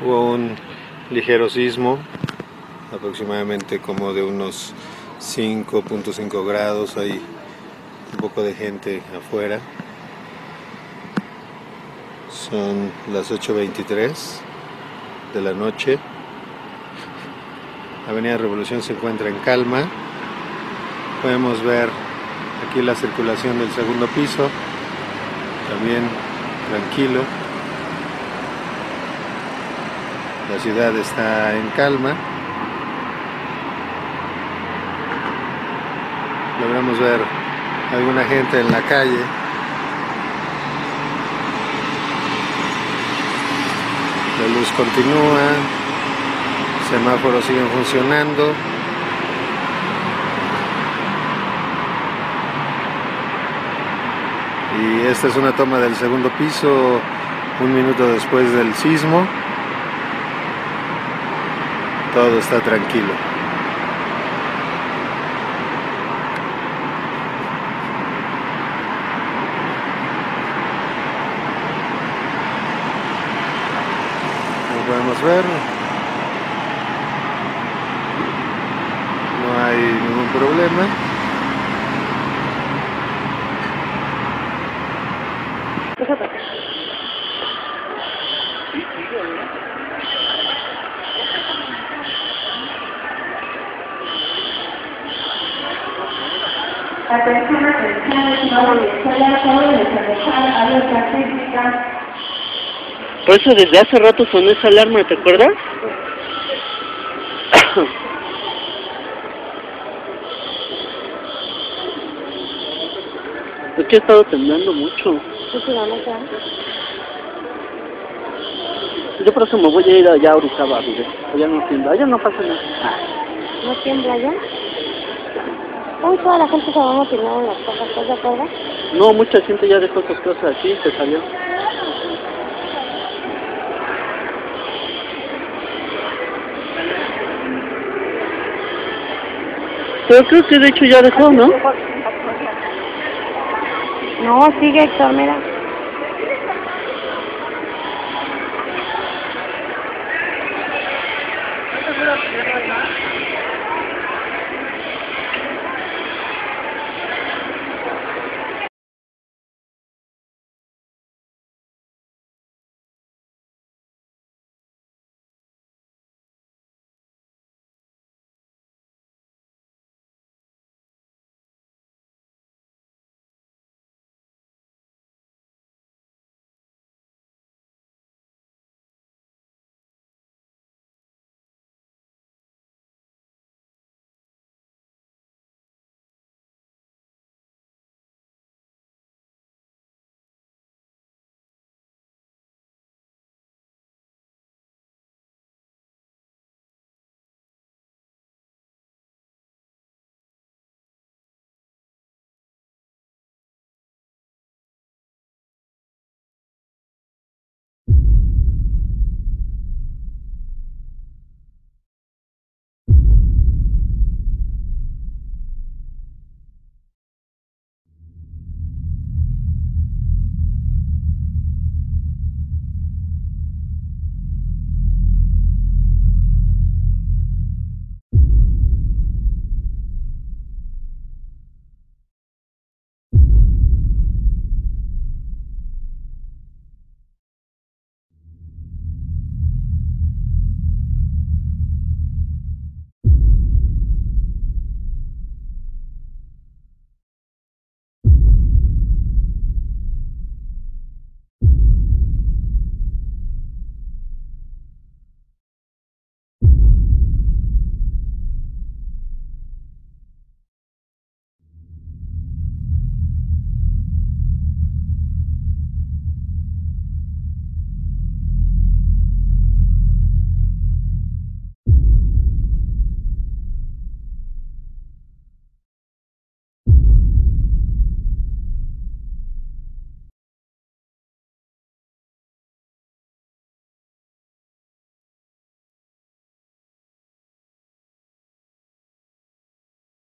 Hubo un ligero sismo, aproximadamente como de unos 5.5 grados. Hay un poco de gente afuera. Son las 8:23 de la noche. Avenida Revolución se encuentra en calma. Podemos ver aquí la circulación del segundo piso, también tranquilo. La ciudad está en calma. Logramos ver alguna gente en la calle. La luz continúa, semáforos siguen funcionando. Y esta es una toma del segundo piso, un minuto después del sismo. Todo está tranquilo. Como podemos ver, no hay ningún problema. Atención, estimado Venezuela, acabo de desarrollar alerta sísmica. Por eso desde hace rato sonó esa alarma, ¿te acuerdas? Es que he estado temblando mucho. Yo por eso me voy a ir allá ahorita a vivir. Allá no tiembla, allá no pasa nada. ¿No tiembla allá? Hoy toda la gente se va a motivar en las cosas, ¿estás de acuerdo? No, mucha gente ya dejó sus cosas aquí y se salió. Pero creo que de hecho ya dejó, ¿no? No, sigue Héctor, mira.